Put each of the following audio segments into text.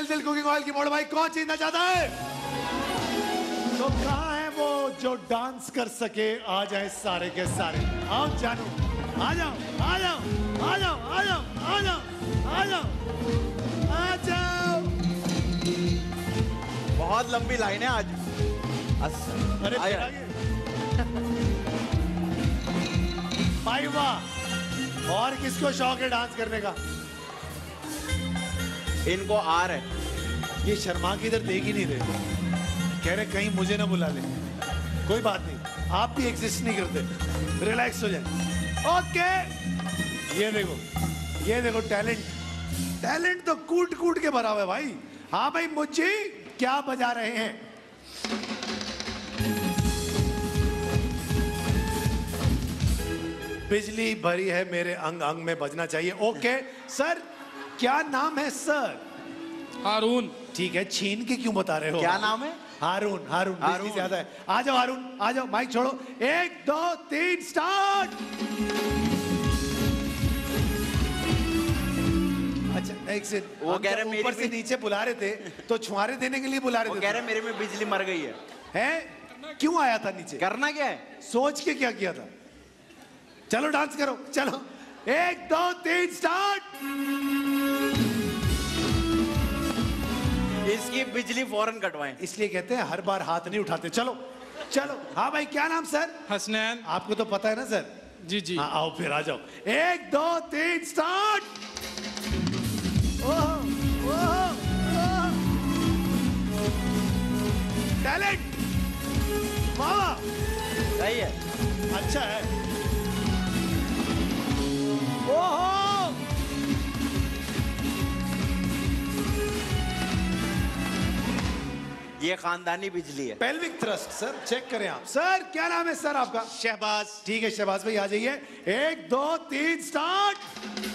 सिल cooking oil की मोड़ भाई कौन जीतना चाहता है? तो कहाँ है वो जो डांस कर सके? आ जाए सारे के सारे। आओ जानू, आ जाओ आ जाओ आ जाओ आ जाओ आ जाओ आ जाओ आ जाओ। बहुत लंबी लाइन है आज। अरे भाई वाह। और किसको शौक है डांस करने का? इनको आ रहा है। ये शर्मा के इधर देख ही नहीं रहे, कह रहे कहीं मुझे ना बुला ले। कोई बात नहीं, आप भी एग्जिस्ट नहीं करते, रिलैक्स हो जाए। ओके, ये देखो टैलेंट तो कूट कूट के भरा हुआ है भाई। हाँ भाई मुझे क्या बजा रहे हैं? बिजली भरी है मेरे अंग अंग में बजना चाहिए। ओके सर, क्या नाम है सर? हारून। ठीक है, छीन के क्यों बता रहे हो? क्या नाम है? हारून। बिजली ज्यादा है। आ जाओ हारून, आ जाओ, माइक छोड़ो। 1 2 3 स्टार्ट। अच्छा एक से वो कह रहे ऊपर से नीचे बुला रहे थे तो छुआरे देने के लिए बुला रहे थे। कह रहे मेरे में बिजली मर गई है। हैं? क्यों आया था नीचे? करना क्या है? सोच के क्या किया था? चलो डांस करो, चलो 1 2 3 स्टार्ट। इसकी बिजली फौरन कटवाएं। इसलिए कहते हैं हर बार हाथ नहीं उठाते। चलो चलो। हाँ भाई क्या नाम सर? हसनैन। आपको तो पता है ना सर? जी जी। हाँ आओ फिर आ जाओ। 1 2 3 स्टार्ट। टैलेंट वाह, सही है, अच्छा है। ओहो, ये खानदानी बिजली है। पेल्विक थ्रस्ट सर, चेक करें आप। सर क्या नाम है सर आपका? शहबाज। ठीक है शहबाज भाई आ जाइए। 1 2 3 स्टार्ट।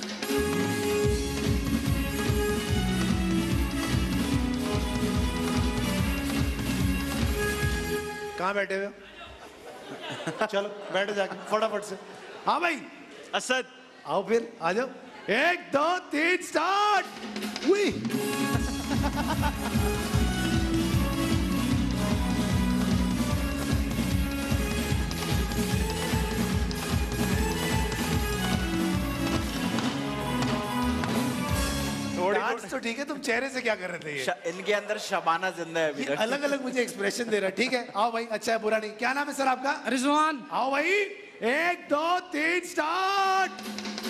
कहाँ बैठे हुए हो? चलो बैठो जाके फटाफट से। हाँ भाई असद। आओ फिर आ जाओ। 1 2 3 स्टार्ट। हुई डांस तो ठीक है, तुम चेहरे से क्या कर रहे थे? ये इनके अंदर शबाना जिंदा है अभी तक। अलग अलग मुझे एक्सप्रेशन दे रहा है। ठीक है आओ भाई, अच्छा है बुरा नहीं। क्या नाम है सर आपका? रिजवान। आओ भाई 1 2 3 स्टार्ट।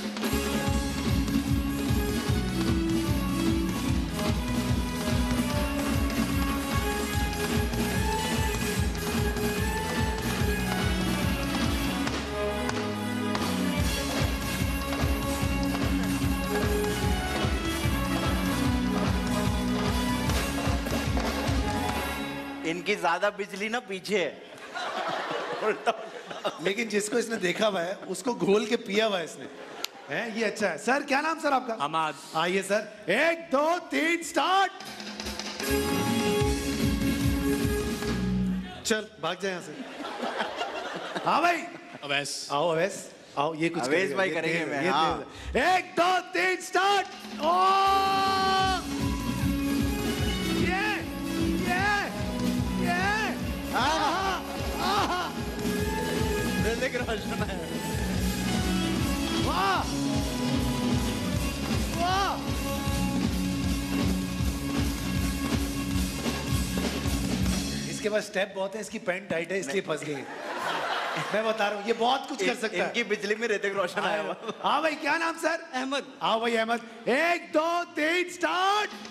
इनकी ज्यादा बिजली ना पीछे है। लेकिन जिसको इसने देखा हुआ है उसको घोल के पिया हुआ है इसने। है ये अच्छा है। सर क्या नाम सर आपका? हमाद। आइए सर 1 2 3 स्टार्ट। चल भाग जाए यहाँ से। हाँ भाई अवैस। आओ अवैस आओ। ये कुछ अवैस भाई करेंगे मैं। 1 2 3 स्टार्ट। ऋतिक रोशन है। वाह वाह। इसके पास स्टेप बहुत है, इसकी पैंट टाइट है इसलिए फंस गई। मैं बता रहा हूँ ये बहुत कुछ कर सकता है। इनकी बिजली में ऋतिक रोशन आया हुआ। हाँ भाई क्या नाम सर? अहमद। हाँ भाई अहमद। 1 2 3 स्टार्ट।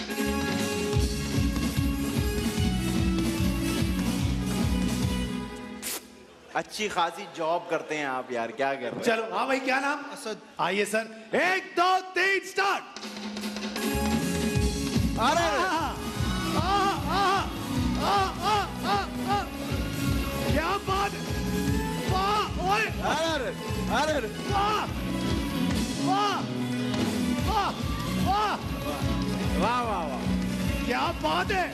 अच्छी खासी जॉब करते हैं आप यार, क्या कर रहे हैं? चलो हाँ भाई क्या नाम? असद। आइए सर 1 2 3 स्टार्ट। अरे क्या बात। वाह ओए अरे अरे वाह वाह वाह वाह वाह वाह वाह, क्या बात है।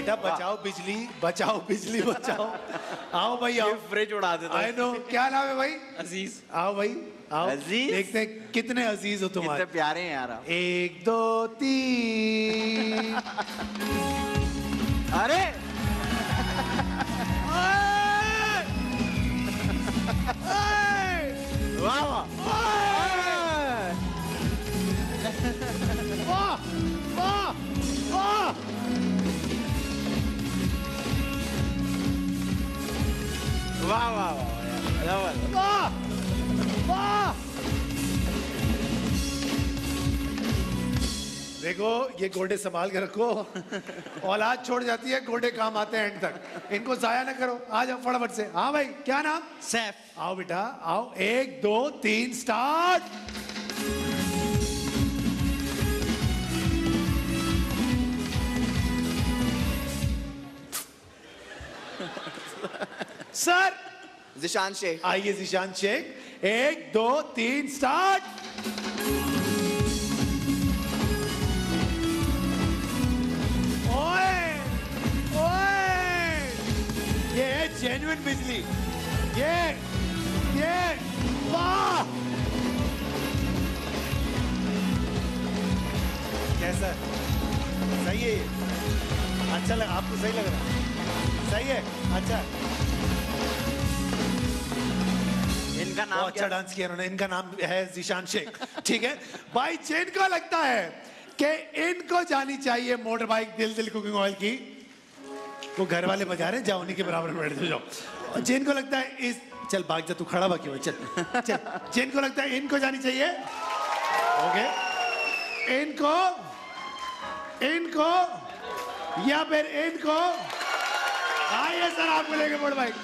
बेटा बचाओ बिजली, बचाओ बिजली, बचाओ। आओ भाई आओ। फ्रिज उड़ा देता आई नो। क्या नाम है भाई? अजीज। आओ भाई आओ। अजीज? देखते हैं कितने अजीज हो तुम्हारे। कितने प्यारे हैं यार आप। 1 2 3। अरे वाह वाह वाह वाह वाह। वाह वाह वाह वाह वाह। देखो ये गोल्डे संभाल के रखो, औलाद छोड़ जाती है, गोल्डे काम आते हैं एंड तक। इनको जाया ना करो। आ जाओ फटाफट से। हाँ भाई क्या नाम? सैफ। आओ बेटा आओ। 1 2 3 स्टार्ट। सर जिशान शेख। आइए जिशान शेख। 1 2 3 स्टार्ट। ओए ओए ये है जेन्युइन बिजली। ये वाह। कैसा सही है ये? अच्छा लगा आपको? सही लग रहा है? सही है। अच्छा इनका नाम अच्छा डांस किया उन्होंने। इनका नाम है जिशान शेख। ठीक है भाई। जिनको लगता है कि इनको जानी चाहिए मोटर बाइक दिल दिल कुकिंग ऑयल की, वो घर वाले बजा रहे हैं, जाओ उन्हीं के बराबर में बैठ जाओ। जिनको लगता है इस चल भाग जा तू, खड़ा बाकी हो चल चल। जिनको लगता है इनको जानी चाहिए, ओके, इनको या फिर इनको, आइए सर आपको लेके मोटर बाइक।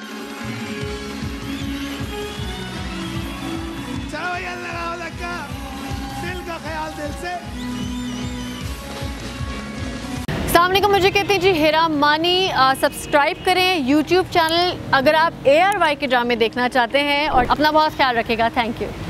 चलो भैया लगाओ धक्का, दिल का ख्याल दिल से। सामने को मुझे कहते हैं जी हिरा मानी। सब्सक्राइब करें YouTube चैनल अगर आप ARY के ड्रामे देखना चाहते हैं, और अपना बहुत ख्याल रखिएगा। Thank you.